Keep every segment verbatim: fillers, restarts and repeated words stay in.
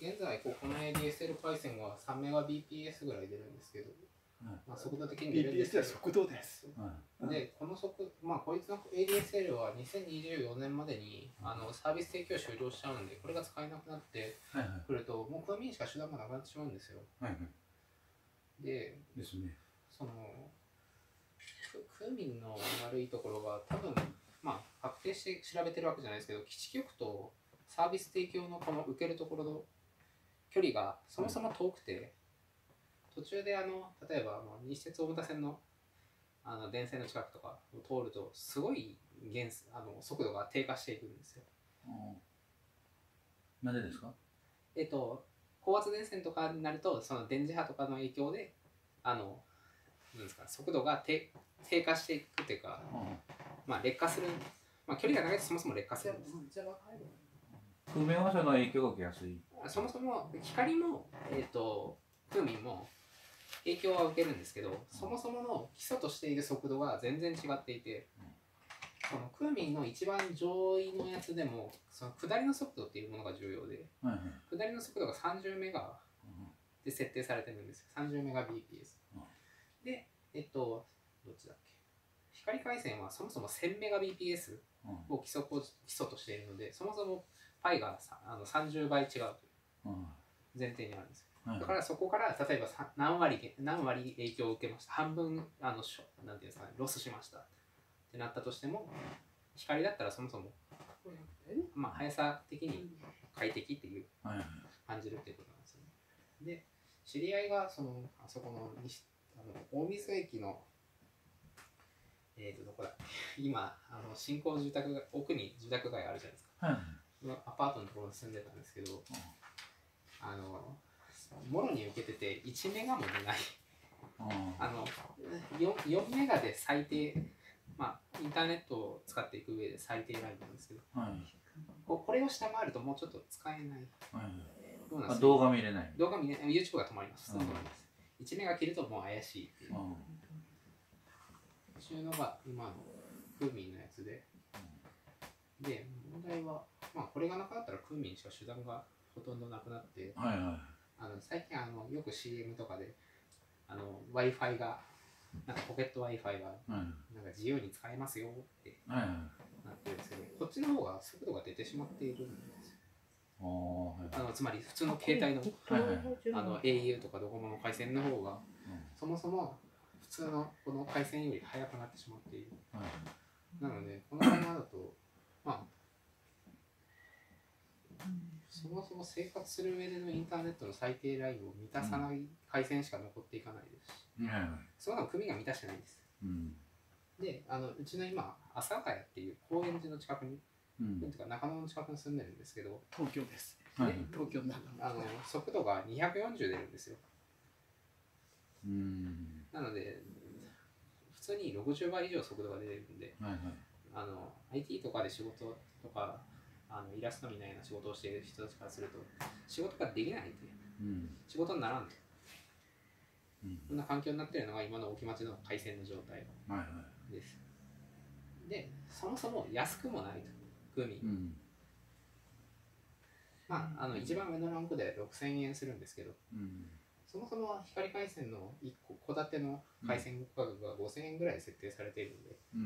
現在ここの エーディーエスエル 回線はさんメガビーピーエス ぐらい出るんですけど、まあ、速度的に出るんですけど、 ビーピーエス は速度です。 で、この速、まあ、こいつの エーディーエスエル はにせんにじゅうよねんまでにあのサービス提供終了しちゃうんで、これが使えなくなってくると、もうクーミンしか手段がなくなってしまうんですよ。 はいはい、 で、 ですね。 そのクーミンの悪いところが多分、まあ、確定して調べてるわけじゃないですけど、基地局とサービス提供のこの受けるところの距離がそもそも遠くて、途中であの例えばあの西鉄大牟田線のあの電線の近くとかを通るとすごい減あの速度が低下していくんですよ。 なんでですか？ えっと高圧電線とかになるとその電磁波とかの影響であのなんですか速度が低低下していくっていうか、まあ劣化する、まあ距離が長いとそもそも劣化するんです。 空面放射の影響が受けやすい。 そもそも光もえっとクーミンも影響は受けるんですけど、そもそもの基礎としている速度が全然違っていて、そのクーミンの一番上位のやつでもその下りの速度っていうものが重要で、 はいはい、 下りの速度がさんじゅうメガで設定されてるんですよ。さんじゅうメガビーピーエス。で、えっと、どっちだっけ、光回線はそもそもせんメガビーピーエスを基礎基礎としているので、そもそも π があのさんじゅうばい違うという前提にあるんですよ。だからそこから例えば何割何割影響を受けました、半分あのなんていうんですかね、ロスしましたってなったとしても、光だったらそもそもまあ速さ的に快適っていう感じるっていうことなんですよね。で、知り合いがそのあそこの西あの大水駅のえーとどこだ今あの新興住宅が奥に住宅街あるじゃないですか。はい、アパートのところに住んでたんですけど、うん、あのもろに受けてていちメガも出ないあの 4, よんメガで最低、まあインターネットを使っていく上で最低ラインなんですけど、はい、こ, これを下回るともうちょっと使えない、はい、どうなんですか？ 動画見れない動画見れない YouTube が止まります。うん、いちメガ切るともう怪しいっていう、うん、そういうのが今のクーミンのやつで、で問題は、まあ、これがなかったらクーミンしか手段がほとんどなくなって、はいはい、あの最近あのよく シーエム とかであの Wi-Fi がなんかポケット Wi-Fi がなんか自由に使えますよってなってるんですけど、こっちの方が速度が出てしまっているんですよ。あのつまり普通の携帯の、あの エーユー とかドコモの回線の方がそもそも普通のこの回線より速くなってしまっている。なのでこのままだとまあそもそも生活する上でのインターネットの最低ラインを満たさない回線しか残っていかないですし、うん、その組が満たしてないんです。うん、であのうちの今阿佐ヶ谷っていう高円寺の近くに、うん、というか中野の近くに住んでるんですけど、 東京です。 で、はい、東京のあの速度がにひゃくよんじゅう出るんですよ。うん、なので普通にろくじゅうばい以上速度が出るんで、はいはい、あの アイティー とかで仕事とかあのイラストみたいな仕事をしている人たちからすると仕事ができないという、うん、仕事にならんと、うん、そんな環境になっているのが今の沖町の回線の状態です。はいはい、でそもそも安くもないとクーミン、うん、まああの一番上のランクでろくせんえんするんですけど、うん、そもそも光回線のいっこ戸建ての回線価格がごせんえんぐらいで設定されているので、うん、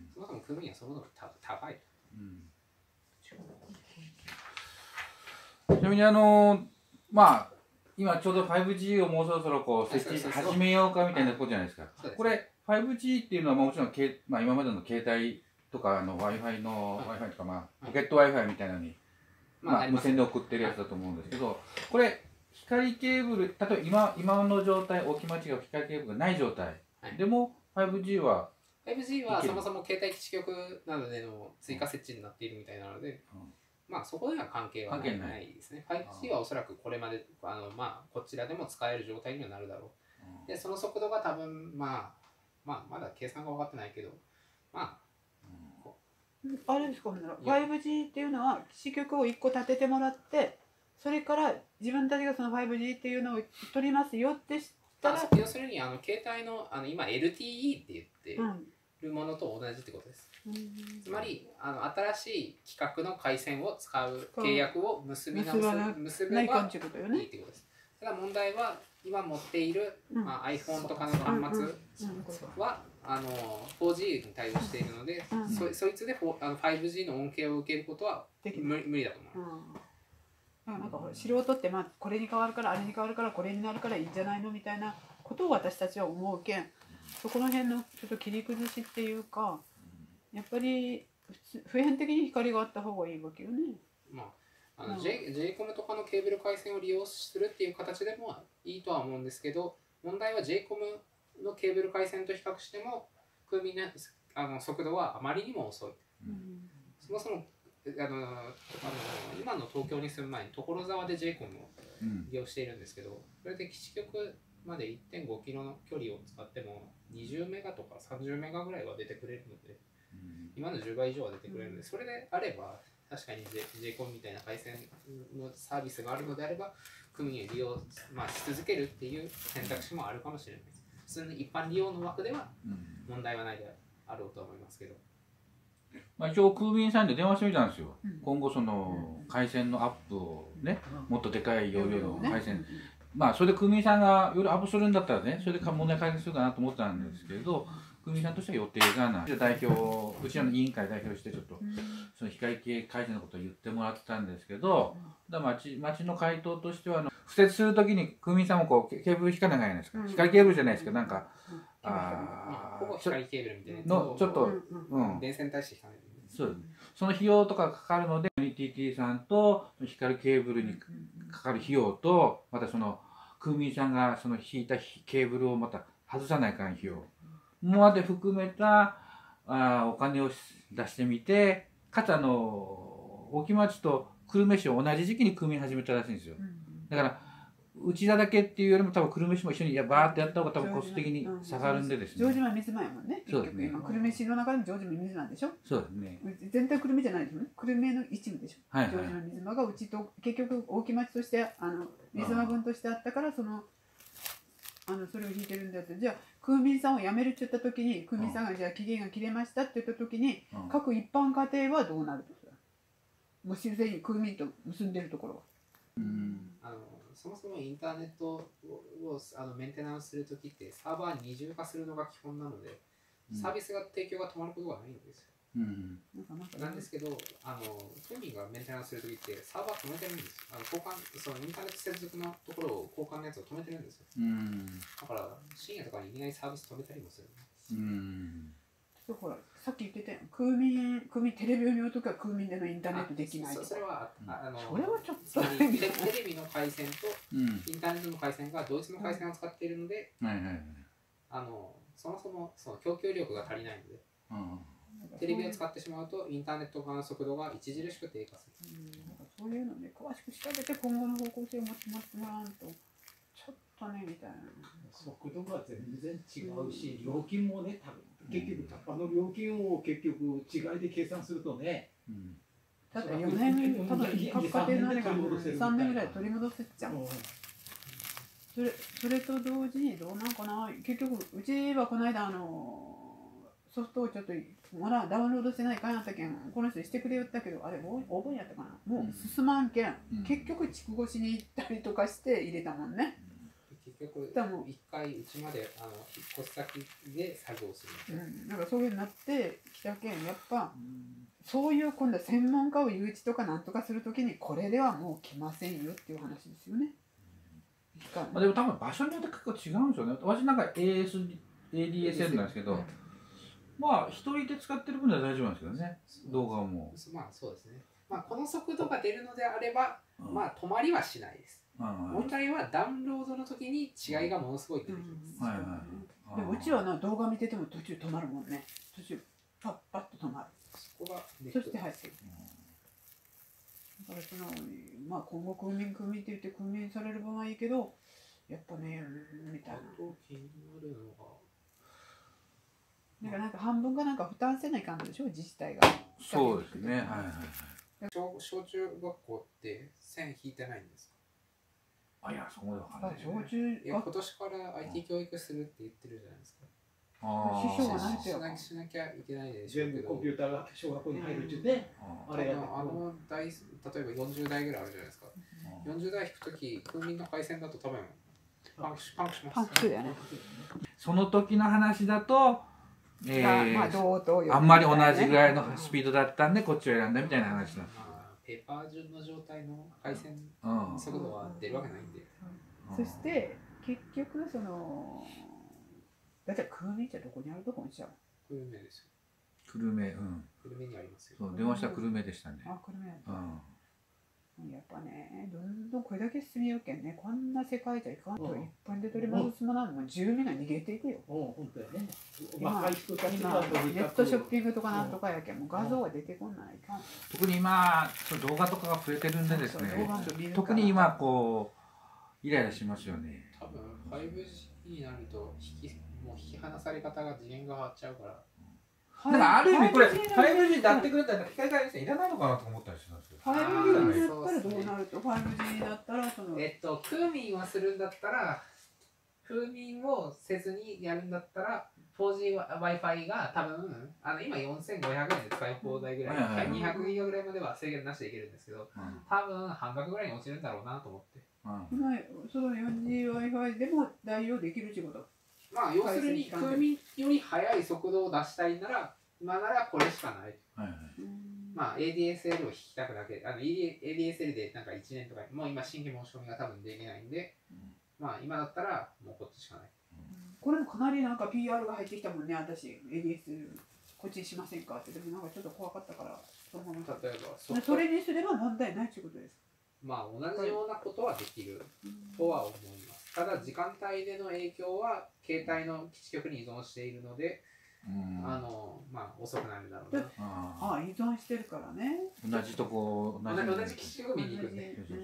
そもそもクーミンはそもそも高いと。うん、 ちなみにあのまあ今ちょうど ファイブジー をもうそろそろこう設置始めようかみたいなことじゃないですか。これ ファイブジー っていうのはもちろん、まあ、今までの携帯とかの Wi-Fi の Wi-Fi とか、まあ、ポケット Wi-Fi みたいなのに、まあ、無線で送ってるやつだと思うんですけど、これ光ケーブル、例えば 今, 今の状態、沖町が光ケーブルがない状態でも ファイブジー はファイブジー はそもそも携帯基地局などでの追加設置になっているみたいなので、うん、まあそこでは関係はないですね。ファイブジー はおそらくこれまであの、まあ、こちらでも使える状態にはなるだろう。で、その速度が多分、まあ、まあ、まだ計算が分かってないけど、まあ、 あれですか、ファイブジー っていうのは基地局をいっこ建ててもらって、それから自分たちがその ファイブジー っていうのを取りますよってしたら、 要するにあの携帯の、あの今 エルティーイー って言ってるものと同じってことです。 つまりあの新しい規格の回線を使う契約を結び直す結べばいいってことです。ただ問題は今持っている、まあ、iPhone とかの端末はあの フォージー に対応しているので、そ, そいつであの ファイブジー の恩恵を受けることは無理無理だと思う。 うん、なんかほら素人って、まあ、これに変わるからあれに変わるからこれになるからいいんじゃないのみたいなことを私たちは思うけん、そこの辺のちょっと切り崩しっていうか、やっぱり普遍的に光があった方がいいわけよね。 まあ、あの J、ジェイコム とかのケーブル回線を利用するっていう形でもいいとは思うんですけど、問題は ジェイコム のケーブル回線と比較しても空民のあの速度はあまりにも遅い。うん、そもそもあのあの今の東京に住む前に所沢で ジェイコム を利用しているんですけど、それで基地局まで いってんごキロの距離を使ってもにじゅうメガとかさんじゅうメガぐらいは出てくれるので、今のじゅうばい以上は出てくれるので、それであれば確かに ジェイコム みたいな回線のサービスがあるのであれば区民を利用、まあ、し続けるっていう選択肢もあるかもしれないです。普通の一般利用の枠では問題はないであろうと思いますけど、 まあ、一応空民さんで電話してみたんですよ、うん、今後その回線のアップをね、もっとでかい容量の回線、まあそれで空民さんがいろいろアップするんだったらね、それで問題解決するかなと思ったんですけど、空民さんとしては予定がない。代表、うちらの委員会代表してちょっとその光系回線のことを言ってもらったんですけど、だ町町の回答としては、敷設するときに空民さんもこうケーブル引かなきゃいけないですか、光ケーブルじゃないですけど、なんかあほぼ光ケーブルみたいなのちょっと、 うん、電線対して引かない。 そうです。その費用とかかかるので、エヌティーティー さんと光ケーブルにかかる費用と、またその空民さんがその引いたケーブルをまた外さないかん費用まで含めたあお金を出してみて、かつあの大木町と久留米市を同じ時期に組み始めたらしいんですよ。だから内田だけっていうよりも多分久留米市も一緒にいやバーってやった方が多分コスト的に下がるんでですね。 城島水間やもんね。 そうですね。 久留米市の中でも城島水間でしょ。 そうですね。 全体久留米じゃないですよね。久留米の一部でしょ。 はいはい、 城島水間がうちと結局大木町としてあの水間分としてあったからそのあのそれを引いてるんだって。じゃあ空民さんを辞めるって言った時に空民さんがじゃあ期限が切れましたって言った時に、うん、各一般家庭はどうなるとか。もうすでに空民と結んでるところは。 うんあのそもそもインターネットをあのメンテナンスするときってサーバー二重化するのが基本なので、うん、サービスが提供が止まることがないんですよ。うん、なんですけど、あのトミーがメンテナンスするときってサーバー止めてるんですよ。あの交換そのインターネット接続のところを交換のやつを止めてるんですよ。うん、だから深夜とかにいきなりサービス止めたりもするんです。うんほらさっき言ってたよ空民空民テレビを見るときは空民でのインターネットできないとか。 それはあのそれはちょっとテレビの回線とインターネットの回線が同一の回線を使っているので、あのそもそもその供給力が足りないので、うん、テレビを使ってしまうとインターネット側の速度が著しく低下する。 うん、なんかそういうのね詳しく調べて今後の方向性を持ってもらわんとちょっとねみたいな。 速度が全然違うし、料金もね多分。結局あの料金を結局違いで計算するとね、うん、 だってよねん多分各家庭のあれがさんねんぐらい取り戻せちゃう、うん、それそれと同時にどうなんかな、結局うちはこの間あのソフトをちょっとまだダウンロードしてないかんやったけんこの人してくれよったけどあれオーブンやったかな、もう進まんけん、うん、結局筑後市に行ったりとかして入れたもんね。 結局一回うちまであの引っ越し先で作業する、 うん、なんかそういうになってきたけんやっぱ、うん、そういう今度は専門家を誘致とかなんとかするときにこれではもう来ませんよっていう話ですよね。 うん、まあでも多分場所によって結構違うんですよね。私なんか エーエス、エーディーエスエル なんですけど、うん、まあ一人で使ってる分では大丈夫なんですけどね、動画も。 まあそうですね。まあこの速度が出るのであれば、うん、まあ止まりはしないです。問題はダウンロードの時に違いがものすごい出てきます。 でもうちはな動画見てても途中止まるもんね。途中パッパッと止まる。 そこがそして入ってる。だからそのまあ今後空民空民って言って空民される分はいいけど、やっぱねみたいな。あと気になるのが。なんかなんか半分がなんか負担せないかんでしょ自治体が。 そうですね。はいはいはい。小小中学校って線引いてないんですか。 あ、いや、そこでわかんない。 小中いや今年から アイティー 教育するって言ってるじゃないですか。 あ師匠がないとしやなしなきゃいけないでしょう全部けど、 コンピューターが小学校に入るうちで、 ああれやってあの台、例えばよんじゅうだいぐらいあるじゃないですか。よんじゅうだい引くとき、空民の回線だと多分パンクしパンクします、 パンクするよね。 その時の話だと、えがまあー、 同等よあんまり同じぐらいのスピードだったんでこっちを選んだみたいな話なんです。 まあ、ペーパー順の状態の回線うん速度は出るわけないんで。 そして結局そのだって空民ってどこにあるとこにしちゃう？ 久留米ですよ。 久留米、うん。 久留米にありますよ。 そう、電話したら久留米でしたね。 あ、久留米。 うん。 やっぱね、どんどんこれだけ進みよけんね、こんな世界じゃいかんと、一般で取り戻すものはもう住民が逃げていくよ。 うん、本当やね。 今、 若い人たち今がとにかくネットショッピングとかなんとかやけん、もう画像が出てこないかん。 特に今、その動画とかが増えてるんでですそうそう動画ねも見るから、 特に今こうイライラしますよね。 多分 ファイブジー になると引きもう引き離され方が次元が変わっちゃうから。 だからある意味これ フファイブジー になってくれたら光回線いらないのかなと思ったりするんですよ。 ァイブジー になったらどうなると、ファイブジー になったらその、 えっと、空民はするんだったら、空民をせずにやるんだったら、フォージー Wi-Fi が多分、あの今よんせんごひゃくえんで使い放題ぐらい、 はいはいはいにひゃくギガぐらいまでは制限なしでいけるんですけど、多分半額ぐらいに落ちるんだろうなと思って。 うん今その よんジー Wi-Fi でも代用できるってこと。 まあ、要するに空民より速い速度を出したいなら、今ならこれしかない。 はいはい。 まあ、エーディーエスエル を引きたくだけ、あの エーディーエスエル でなんかいちねんとか、もう今新規申し込みが多分できないんで、まあ今だったらもうこっちしかない。 これもかなりなんか ピーアール が入ってきたもんね、私、エーディーエスエル こっちにしませんかって、でもなんかちょっと怖かったから、そのまま。 例えばそれそれにすれば問題ないということです。 まあ同じようなことはできるとは思います。ただ時間帯での影響は携帯の基地局に依存しているので、 うんあのまあ遅くなるだろうな。 あああ、依存してるからね。 同じとこ同同じじ同じ基地局見に行くんで。 そうそうそう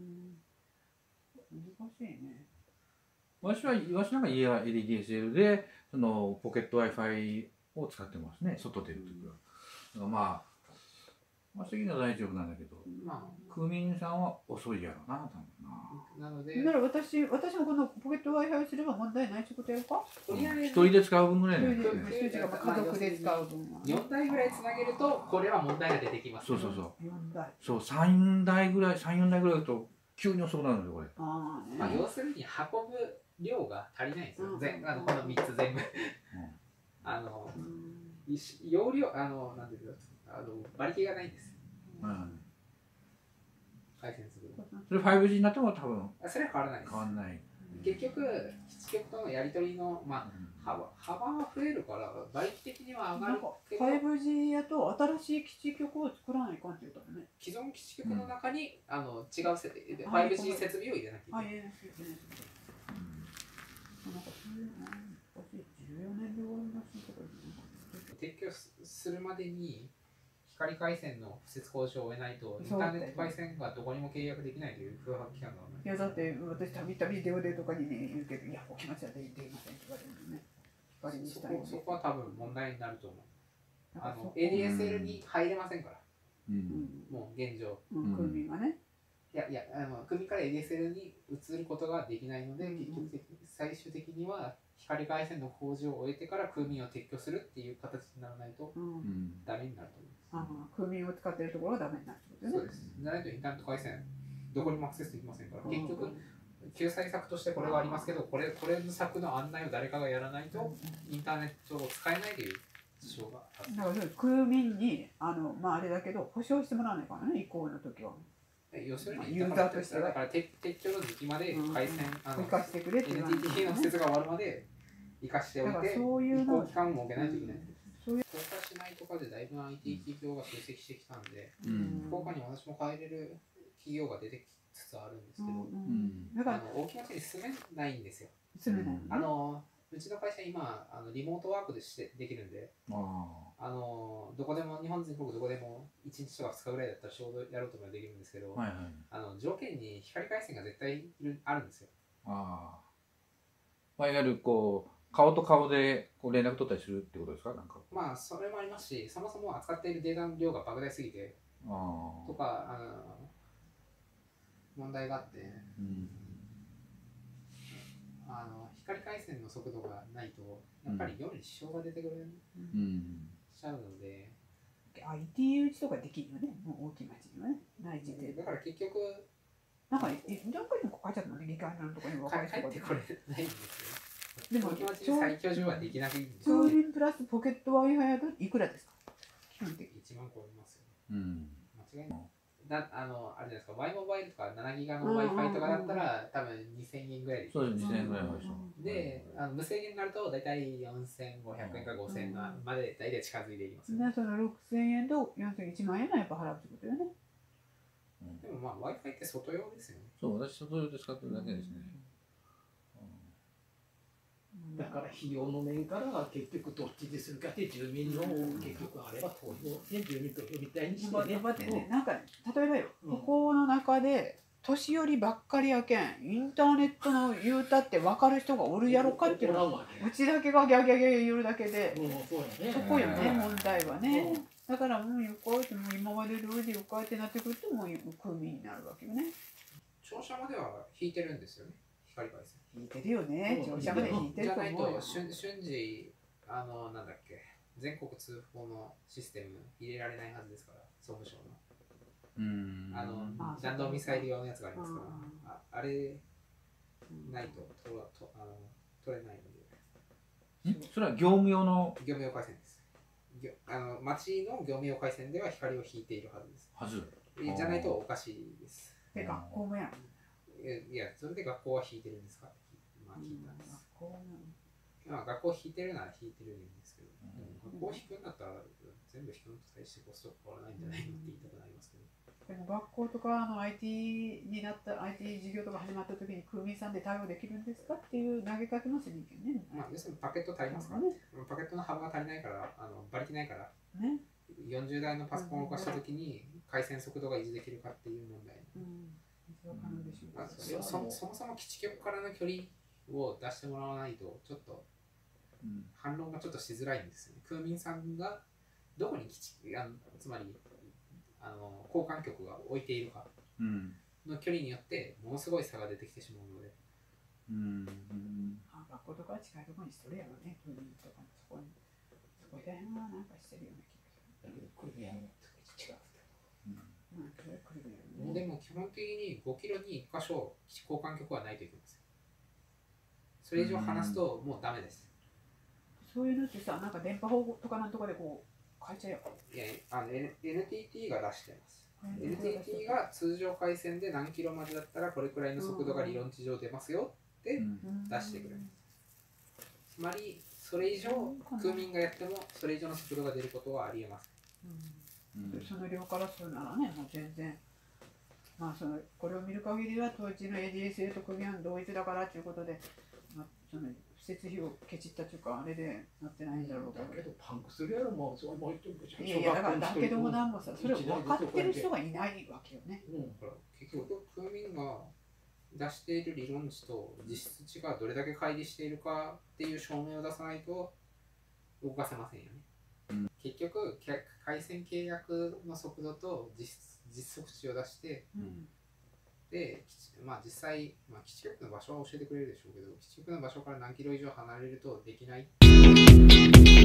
難しいね。 わしはわしなんか家は エーディーエスエル でそのポケット Wi-Fi を使ってますね。外出るときは。だからまあまあ、次の大丈夫なんだけど、 ま空民さんは遅いやろな、多分な。 あ、なので、 なら私、私もこのポケット Wi-Fi すれば問題ないってことやるか？ とりあえず一人で使う分ぐらい一なんですね。 人で一人が家族で使う分は。 よんだいぐらいつなげると、これは問題が出てきます。 そうそうそう。 よんだい。 そう、さんだいぐらい、さん、よんだいぐらいだと急に遅くなるんですよ、これ。 ああね。 まあ、要するに運ぶ量が足りないんですよ。全あのこのみっつ全部。あの、いし容量、あの、なんていうか、あの馬力がないんです。 うん。 回線する。 それ ファイブジー になっても多分あ、それは変わらないです。 変わんない。 結局、基地局とのやり取りの、まあ、幅幅は増えるから、馬力的には上がるなんかけど、 ファイブジー やと新しい基地局を作らないかんって言ったもんね。 既存基地局の中に、あの違うせ ファイブジー 設備を入れなきゃあ、 いけない。 いえ、そうですね。なんかそういうの、私じゅうよねんで終わりましたとか言って撤去するまでに光回線の敷設工事を終えないと、インそうターネット回線がどこにも契約できないという空白期間がある。 いやだって私たびたび電話でとかにね言うけど、いやお気持ちはできませんとかでもね、光にそしたいこそこは多分問題になると思う。あのなんかそこエーディーエスエル に入れませんから、 うん。 もう現状。 うん、空民がね。 いやいや、あの組から エーディーエスエル に移ることができないので、 うん結局的に最終的には光回線の工事を終えてから空民を撤去するっていう形にならないとうんう、ん。 ダメになると思います。 あ空民を使ってるところはダメになるってことね。 そうです。じゃないとインターネット回線、どこにもアクセスできませんから、 うん結局、救済策としてこれがありますけど、これこれの策の案内を誰かがやらないと、インターネットを使えないという事象がある。 だからそう空民にあのまああれだけど保証してもらわないからね、移行の時は。 要するに、 ユーザーとしてはだから撤撤去の時期まで回線、あの生かしてくれって言われてエヌティーティー の施設が終わるまで生かしておいだからて、 そういうの移行期間を設けないといけない。 そういう福岡市内とかでだいぶ アイティー 企業が集積してきたんで、 うん。 福岡に私も帰れる企業が出てきつつあるんですけど、 うんうん。 だからあの大きな町に住めないんですよ。 住めない、 あのうちの会社今あのリモートワークでしてできるんで、 ああのどこでも日本全国どこでもいちにちとかふつかぐらいだったら仕事やろうと思えばできるんですけど、 あ。はいはい。 あの条件に光回線が絶対いるあるんですよ。 ああ。まあ、いわゆるこう、顔と顔でこう連絡取ったりするってことですか、なんか。 まあそれもありますし、そもそも扱っているデータの量が莫大すぎてああ。 とかあの問題があって、 うん。 ああの光回線の速度がないとやっぱり業務に支障が出てくる、 うん、 しちゃうのでアイティー 打ちとかできるよね、もう大きい町にはね、内地で。 だから結局なんか、なんかにも書いてあったのね、議会のところにも帰ってこれないんですよ。でも気持ちに再居住はできなくていいんですよ。 通信プラスポケット Wi-Fi だといくらですか？基本的に。 いちまん超えますよ。 うん。 間違いない。だあの、あれですか、Y モバイルとかななギガの Wi-Fi とかだったら、多分にせんえんぐらいで。 そうです、にせんえんぐらいまでしょ。 で、あの無制限になると、大体よんせんごひゃくえんかごせんえんまで大体近づいていきます、 ね。そのろくせんえんとよんせんいちまんえんはやっぱ払うってことよね。 でもまあ Wi-Fi って外用ですよね。 そう、私外用で使ってるだけですね。 だから費用の面から結局どっちでするかって住民の結局あれば投票で住民投票みたいにしてね。 待ってね、なんかね、例えばよ、ここの中で年寄りばっかりやけん、インターネットの言うたって分かる人がおるやろかっていうのは、うちだけがギャギャギャ言うだけで、そこよね、問題はね。だからもうよくあえてもう今まで通りでよくあえてなってくるともう区民になるわけよね。 庁舎までは引いてるんですよね、光回線。 引いてるよね、庁舎まで引いてると思うよ。 じゃないと瞬時あのなんだっけ全国通報のシステム入れられないはずですから、総務省の。 うんあの弾道ミサイル用のやつがありますから、あ, あれないとととあの取れないので。それは業務用の業務用回線です。あの町の業務用回線では光を引いているはずです。 はずじゃないとおかしいです。 で、学校もやる。 いや、それで学校は引いてるんですかってまあ聞いたんです。学校まあ学校引いてるなら引いてるんですけど、うん、学校引くんだったら全部引くのと対してコスト変わらないんじゃないのって言いたくなりますけど。 でも学校とかあの アイティー になった アイティー 事業とか始まった時に区民さんで対応できるんですかっていう投げかけもするんけどね。 まあ要するにパケット足りますからね。パケットの幅が足りないからあの馬力ないから。ね。よんじゅうだいのパソコンを動かした時に回線速度が維持できるかっていう問題。うん。そ, そ, そもそも基地局からの距離を出してもらわないとちょっと反論がちょっとしづらいんですよね。空民さんがどこに基地あのつまりあの交換局が置いているかの距離によってものすごい差が出てきてしまうので、 うんうん、 学校とか近いところにしとるやろね、空民とかもそこにそこら辺はなんかしてるような気がする。だけど空民は違う。 でも基本的にごキロにいっか所交換局はないといけません。それ以上離すともうダメです。 そういうのってさ、なんか電波法とかなんとかでこう変えちゃえよ。 いや、あの エヌティーティー が出してます。エヌティーティー が通常回線で何キロまでだったらこれくらいの速度が理論値上出ますよって出してくれる。つまりそれ以上空民がやってもそれ以上の速度が出ることはありえません。 うん、その量からするならね、もう全然。まあそのこれを見る限りは当時の エーディーエスエー と組合同一だからということで、まあ、その施設費をケチったというかあれでなってないんだろうけど。だけどパンクするやろもうそれもういやいやだからだけどもなんもさそれを分かってる人がいないわけよね。 うん、結局空民が出している理論値と実質値がどれだけ乖離しているかっていう証明を出さないと動かせませんよね。うん、結局回線契約の速度と実質実測値を出して、うん、で、まあ、実際、まあ、基地局の場所は教えてくれるでしょうけど基地局の場所から何キロ以上離れるとできない